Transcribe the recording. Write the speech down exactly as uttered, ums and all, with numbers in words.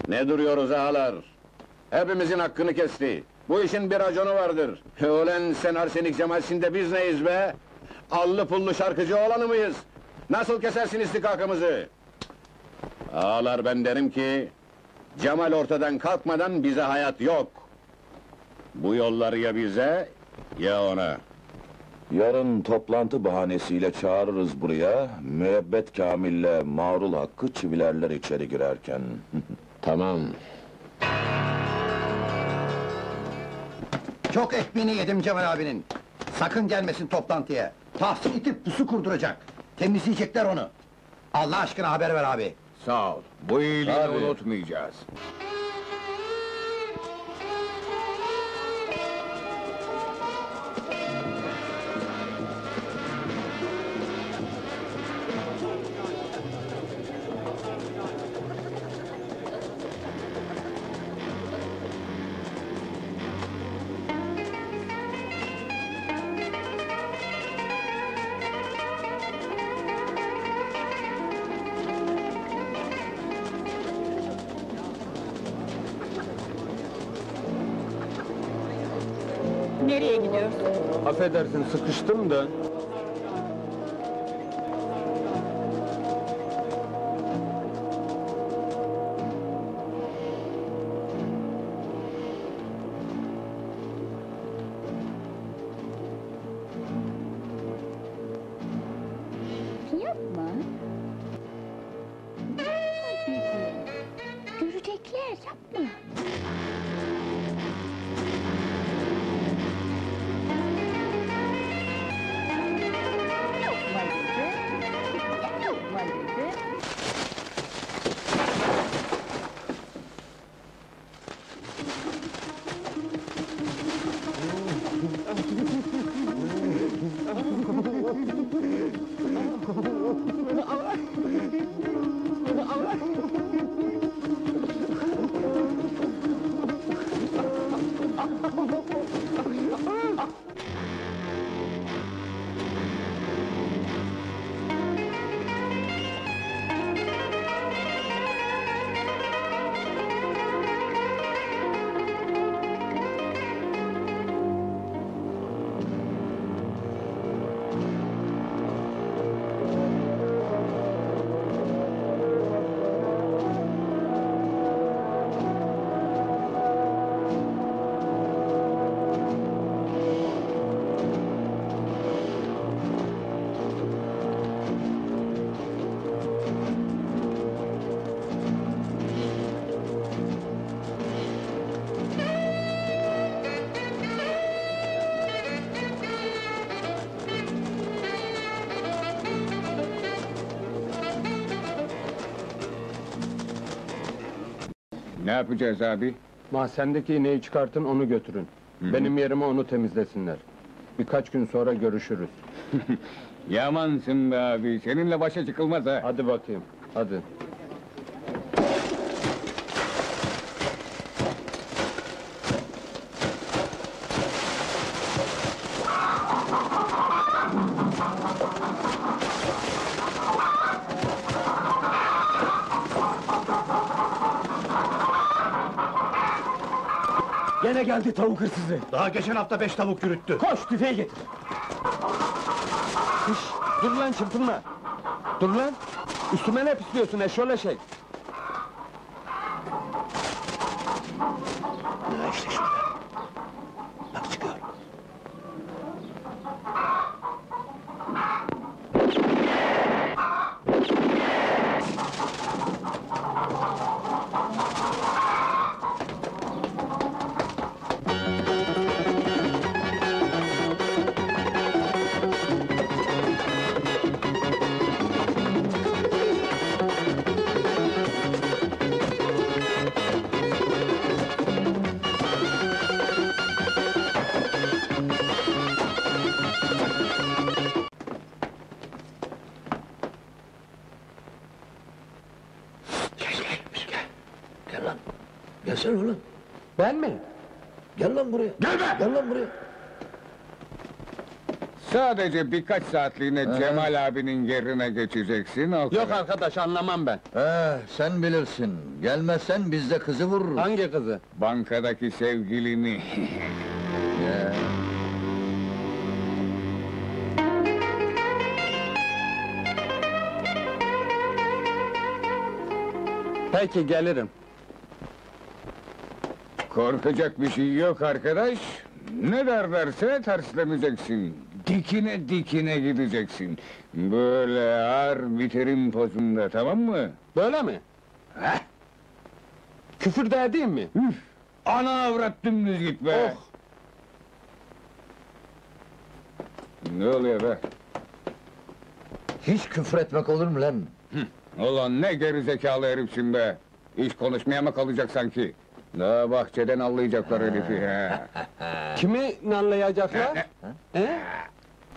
Ne duruyoruz ağalar? Hepimizin hakkını kesti. Bu işin bir raconu vardır. Ulan sen Arsenik Cemal'sin de biz neyiz be? Allı pullu şarkıcı oğlanı mıyız? Nasıl kesersin istikakımızı? Ağalar, ben derim ki... Cemal ortadan kalkmadan bize hayat yok. Bu yolları ya bize, ya ona. Yarın toplantı bahanesiyle çağırırız buraya, müebbet Kamil'le Mağrul Hakkı çivilerler içeri girerken. Tamam. Çok ekmeğini yedim Cemal abinin. Sakın gelmesin toplantıya. Tahsin itip pusu kurduracak. Temizleyecekler onu. Allah aşkına haber ver abi. Sağ ol, bu iyiliğini Tabii. unutmayacağız. Nereye gidiyorsun? Affedersin, sıkıştım da... Yapma. Görecekler, yapma. Yapma dedi. Yapma dedi. Ne yapacağız abi? Mahzendeki iğneyi çıkartın, onu götürün. Hı. Benim yerime onu temizlesinler. Birkaç gün sonra görüşürüz. Yamansın be abi, seninle başa çıkılmaz ha! Hadi bakayım, hadi. Gene geldi tavuk hırsızı. Daha geçen hafta beş tavuk yürüttü. Koş, tüfeği getir. Şş, dur lan, çırpınma! Dur lan! Üstüme ne pisliyorsun eşşoğlu eşek? Ya işte şurada. Bak çıkıyor. Gel lan! Gelsene ulan! Ben mi? Gel lan buraya! Gelme! Gel lan buraya! Sadece birkaç saatliğine Cemal abinin yerine geçeceksin, o Yok kadar. arkadaş, anlamam ben. Ee, sen bilirsin. Gelmezsen biz de kızı vururuz. Hangi kızı? Bankadaki sevgilini. Ya. Peki, gelirim. Korkacak bir şey yok arkadaş. Ne derlerse terslemeyeceksin. Dikine dikine gideceksin. Böyle ağır biterim pozunda, tamam mı? Böyle mi? Heh. Küfür de edeyim mi? Üf! Ana avrat dümdüz git be! Oh! Ne oluyor be? Hiç küfür etmek olur mu lan? Ulan ne gerizekalı herifsin be! İş konuşmaya mı kalacak sanki? Daha bahçeden avlayacaklar herifi ha! Kimi nanlayacaklar? He?